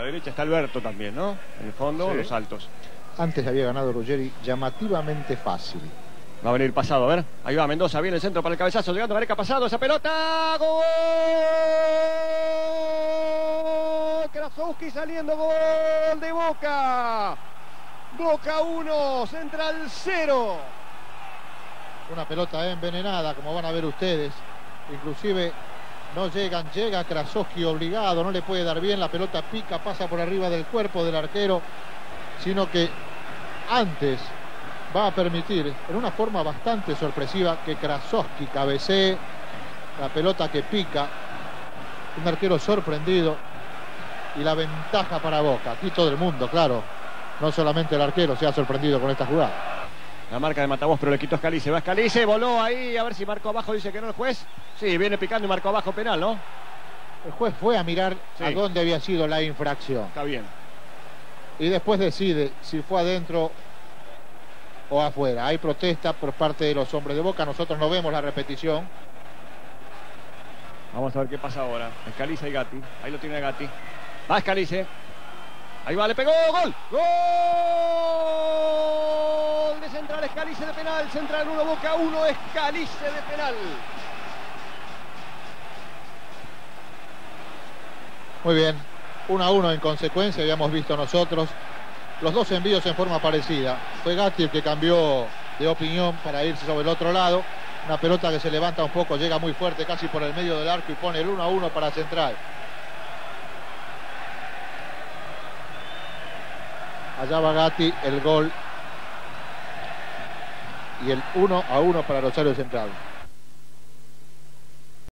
derecha está Alberto también, ¿no? En el fondo, Sí. los altos. Antes había ganado Ruggeri llamativamente fácil. Va a venir Pasado, a ver. Ahí va Mendoza, viene el centro para el cabezazo, llegando Gareca Pasado, esa pelota. ¡Gol! Krasowski saliendo, gol de Boca. Boca 1, Central 0. Una pelota envenenada, como van a ver ustedes. Inclusive no llega Krasowski obligado, no le puede dar bien, la pelota pica, pasa por arriba del cuerpo del arquero, sino que antes va a permitir, en una forma bastante sorpresiva, que Krasowski cabecee la pelota que pica. Un arquero sorprendido y la ventaja para Boca. Aquí todo el mundo, claro, no solamente el arquero se ha sorprendido con esta jugada. La marca de Matavós, pero le quitó Scalise. Va Scalise, voló ahí, a ver si marcó abajo, dice que no el juez. Sí, viene picando y marcó abajo penal, ¿no? El juez fue a mirar a dónde había sido la infracción. Está bien. Y después decide si fue adentro o afuera. Hay protesta por parte de los hombres de Boca. Nosotros no vemos la repetición. Vamos a ver qué pasa ahora. Scalise y Gatti. Ahí lo tiene Gatti. Va Scalise. Ahí va, le pegó. ¡Gol! ¡Gol! De Central, Scalise de penal. Central 1, Boca 1. Scalise de penal. Muy bien. 1-1 en consecuencia, habíamos visto nosotros. Los dos envíos en forma parecida. Fue Gatti el que cambió de opinión para irse sobre el otro lado. Una pelota que se levanta un poco, llega muy fuerte, casi por el medio del arco y pone el 1-1 para Central. Allá va Gatti, el gol. Y el 1-1 para Rosario Central.